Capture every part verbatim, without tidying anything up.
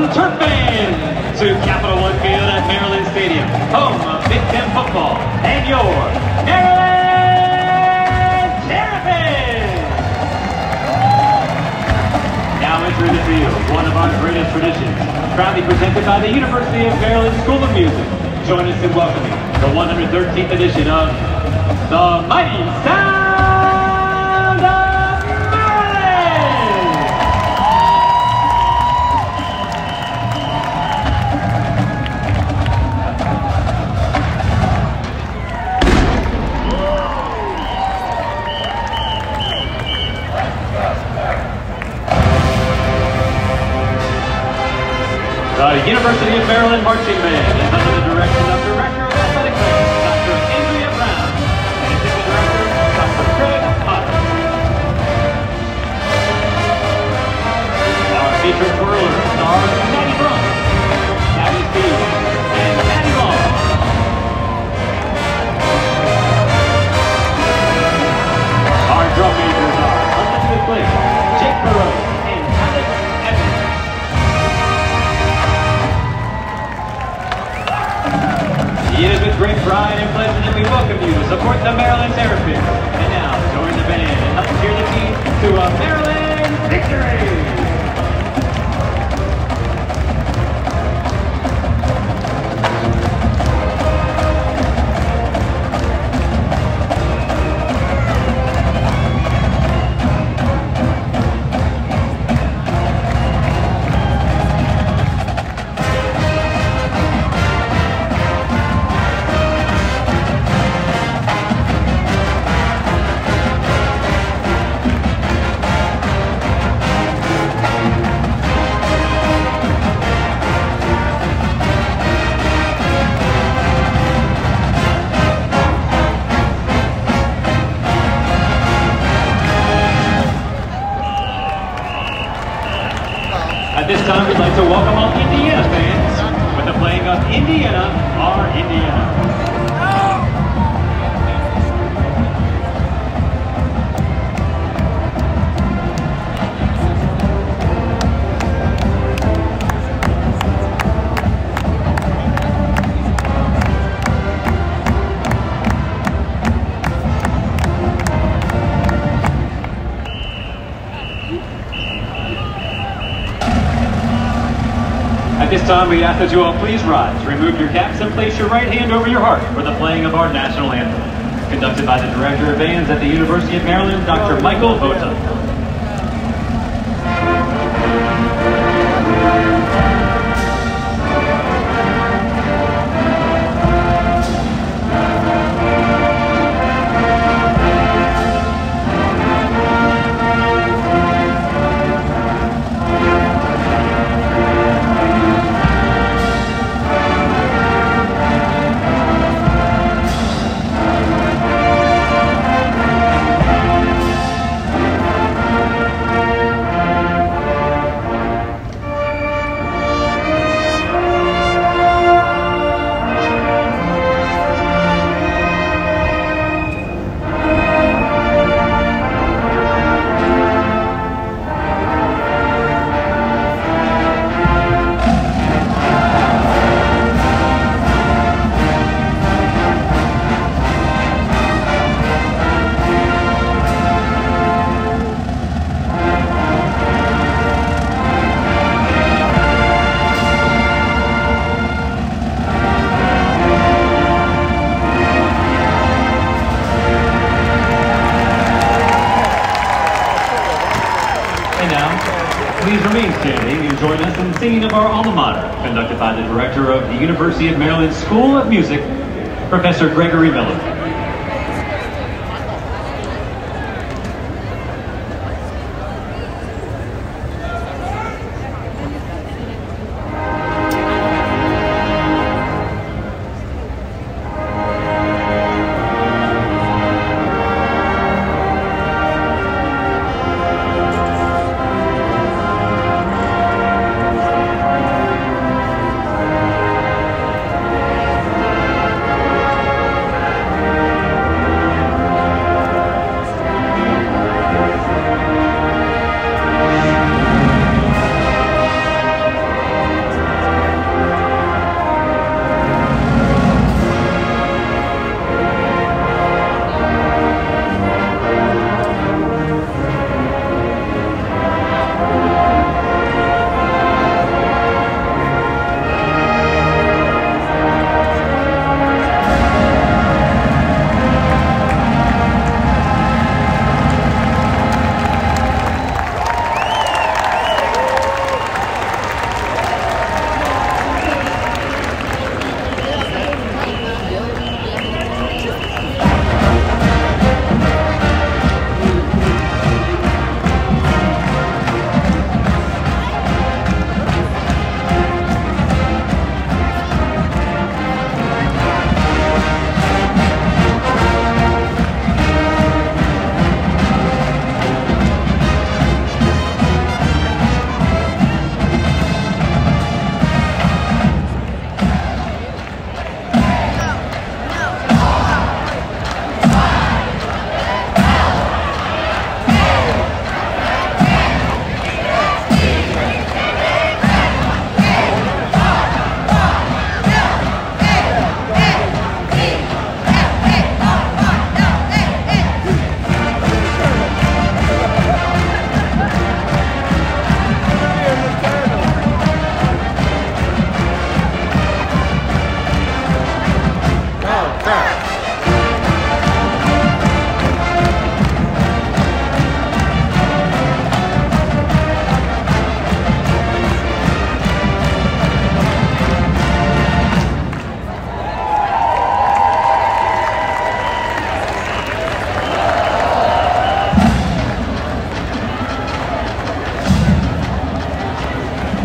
Turf fans to Capital One Field at Maryland Stadium, home of Big Ten football, and your Maryland Terrapins! Now entering the field, one of our greatest traditions, proudly presented by the University of Maryland School of Music. Join us in welcoming the one hundred thirteenth edition of the Mighty Sound of Maryland! The University of Maryland Marching Band is under the direction of Director of Athletics, Doctor Andrea Brown, and Assistant Director, Doctor Craig Potter. Our featured twirlers are Maddie Brunk, Maddie Steve, and Maddie Long. Our drum majors are Elizabeth Blake, Jake Burrows, and Alex Evans. It is with great pride and pleasure that we welcome you to support the Maryland Terrapins. And now, join the band and help cheer the team to a Maryland victory! At this time, we'd like to welcome all Indiana fans with the playing of Indiana, Our Indiana. At this time, we ask that you all please rise, remove your caps, and place your right hand over your heart for the playing of our national anthem. Conducted by the Director of Bands at the University of Maryland, Doctor Michael Vota. Please remain standing and join us in singing of our alma mater, conducted by the Director of the University of Maryland School of Music, Professor Gregory Miller.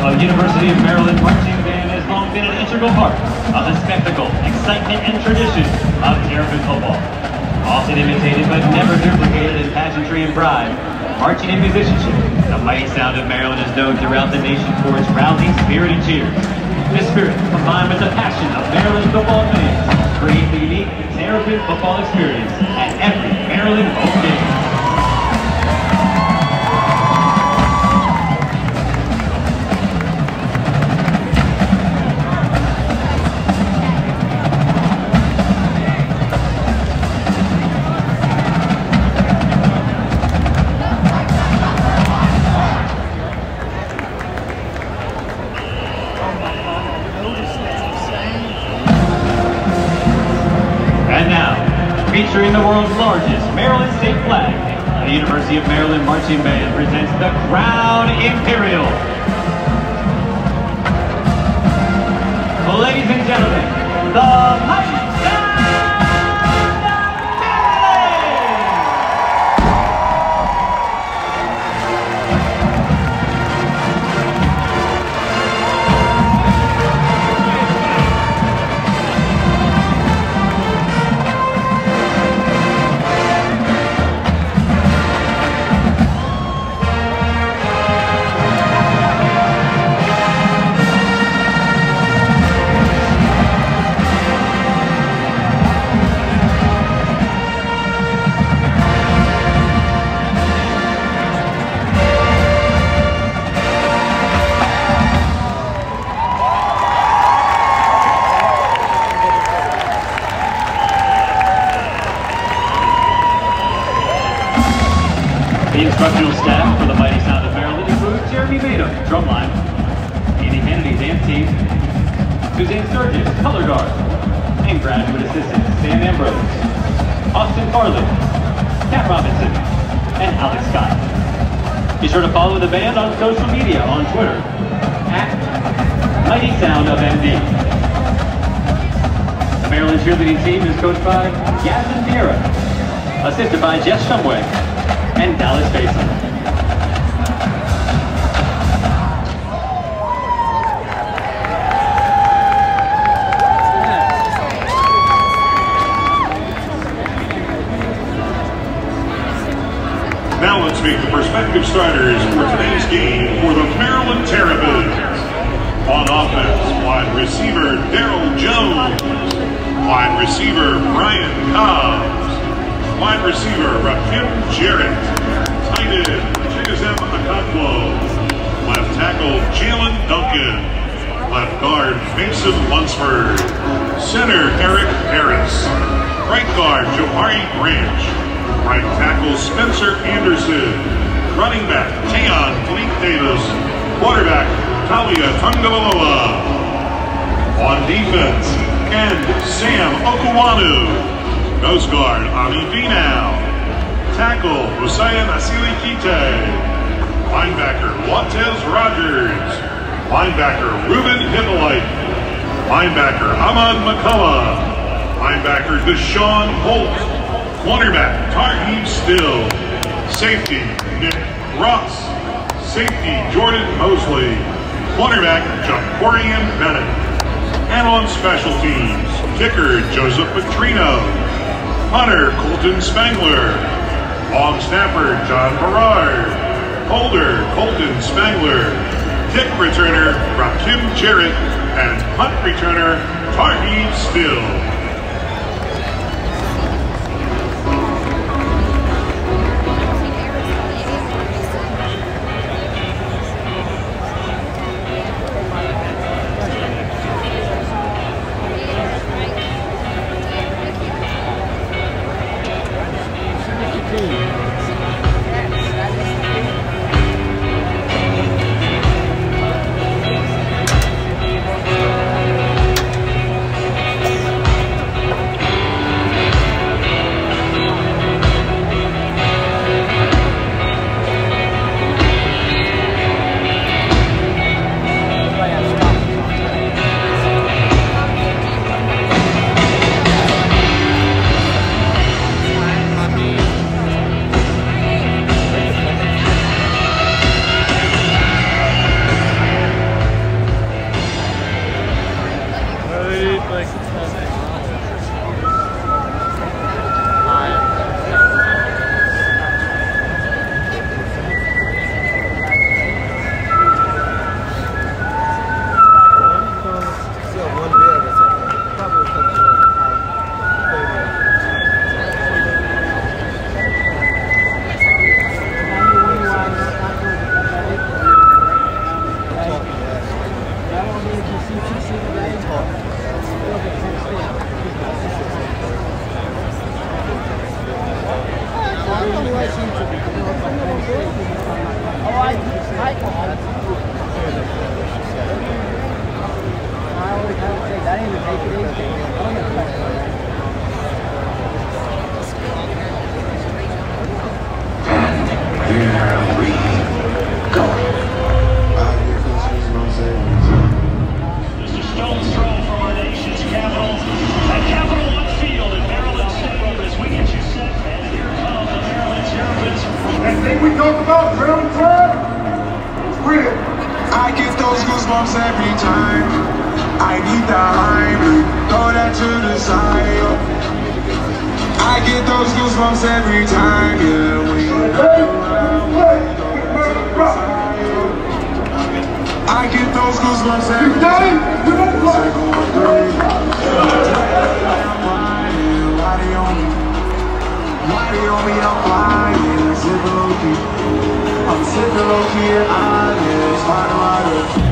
The University of Maryland Marching Band has long been an integral part of the spectacle, excitement, and tradition of Terrapin football. Often imitated but never duplicated in pageantry and pride, marching and musicianship, the mighty sound of Maryland is known throughout the nation for its rousing spirit and cheers. This spirit, combined with the passion of Maryland football fans, create the unique Terrapin football experience at every Maryland home game. Featuring the world's largest Maryland state flag, the University of Maryland Marching Band presents the Crown Imperial. Ladies and gentlemen, the Mighty Sound of Maryland! The instructional staff for the Mighty Sound of Maryland includes Jeremy Maynham, drumline, Andy Kennedy, dance team, Suzanne Sturgis, color guard, and graduate assistants Sam Ambrose, Austin Farley, Kat Robinson, and Alex Scott. Be sure to follow the band on social media on Twitter at Mighty Sound of M D. The Maryland cheerleading team is coached by Yasmin Vieira, assisted by Jess Shumway and Dallas Basin. Now let's meet the prospective starters for today's game for the Maryland Terrapins. On offense, wide receiver Daryl Jones, wide receiver Brian Cobbs, wide receiver Rakim Jarrett, tight end Chigazem Akankwo, left tackle Jalen Duncan, left guard Mason Lunsford, center Eric Harris, right guard Jabari Branch, right tackle Spencer Anderson, running back Tayon Fleet Davis, quarterback Talia Tungaloa. On defense, end Sam Okuwanu, nose guard Ali Finau, tackle Hussein Asili Kite, linebacker Watez Rogers, linebacker Ruben Hippolyte, linebacker Ahmad McCullough, linebacker Deshaun Holt, cornerback Tarheeb Still, safety Nick Ross, safety Jordan Mosley, cornerback Jacorian Bennett, and on special teams, kicker Joseph Petrino, punter Colton Spangler, long snapper John Berard, holder Colton Spangler, kick returner Rakim Jarrett, and punt returner Tarheeb Still. Every time I need the hype, throw that to the side. I get those goosebumps every time, yeah. When you I get those goosebumps every time. Why they on me? Why they on me? I'm flying, sipping low key. I'm sipping low key and honest, rider, rider.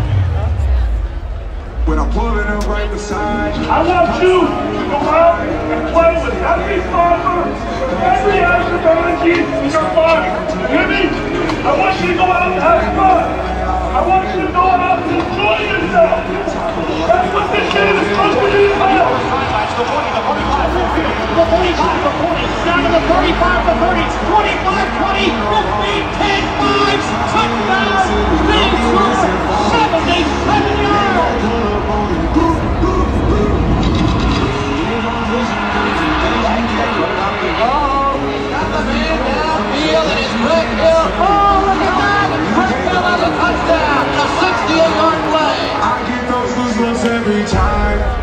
When I'm pulling up right beside you, I want you to go out and play with every fiber, every ounce of energy in your body. You hear me? I want you to go out and have fun. I want you to go out and enjoy yourself. That's what this shit is supposed to be about. The forty, the forty-five, the forty-five, the forty, down to the thirty-five, the thirty, twenty-five, twenty, fifteen, ten, five, touchdown, big score, seventy-seven yards. Oh, he's got the man downfield and it's Greg Hill. Oh, look at that! Greg Hill has a touchdown, a sixty-eight yard play. I get those goosebumps every time.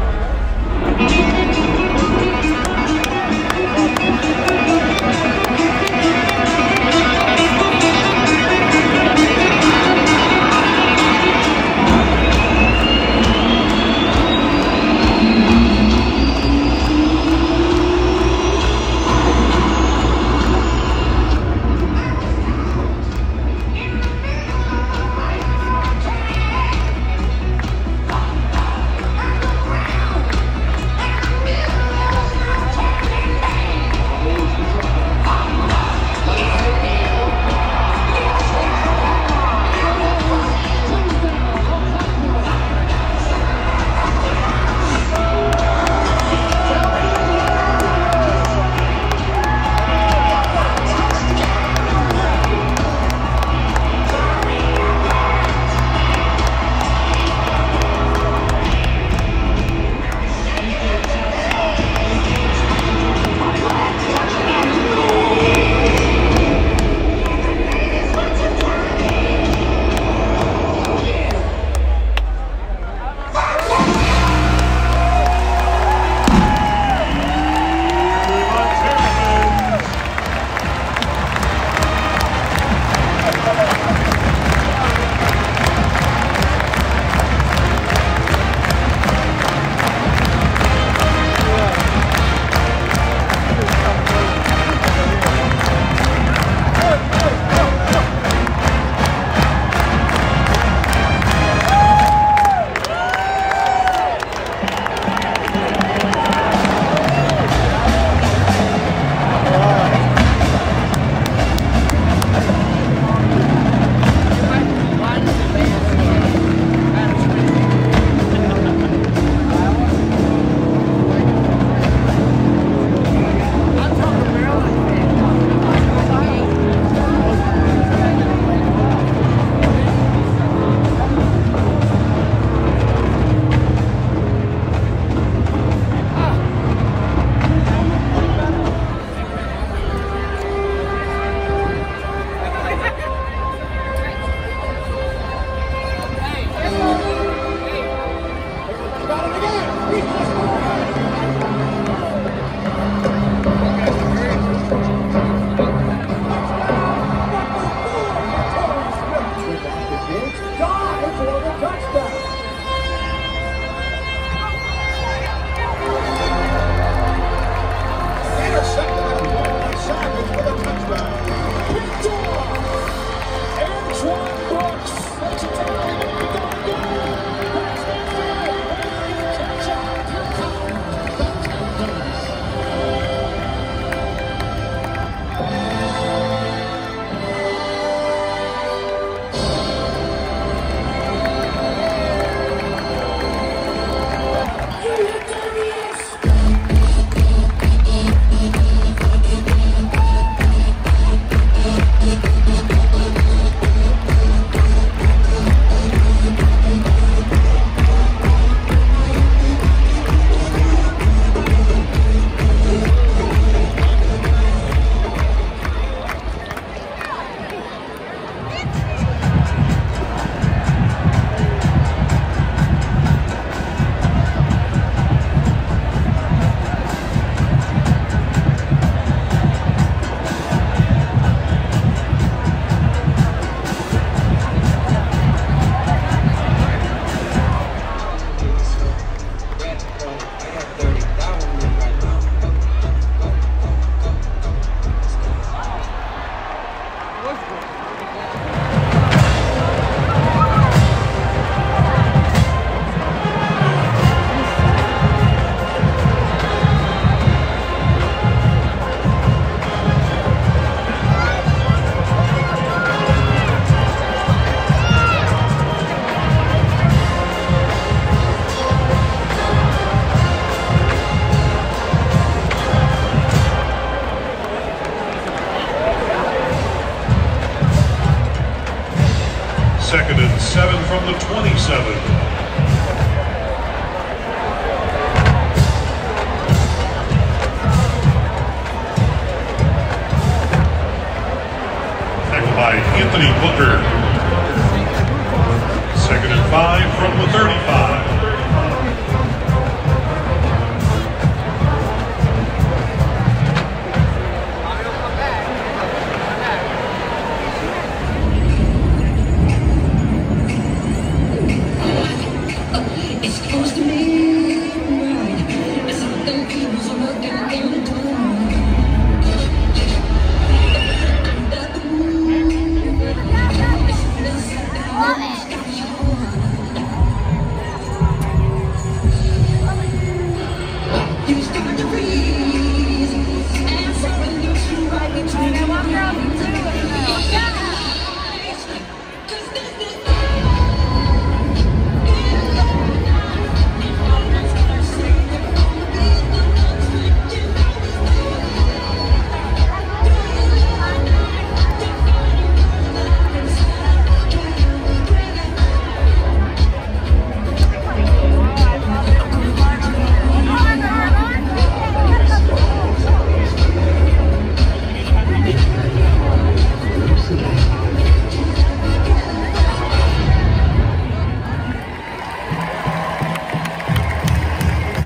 Second and seven from the twenty-seven. Tackled by Anthony Booker. Second and five from the thirty-five.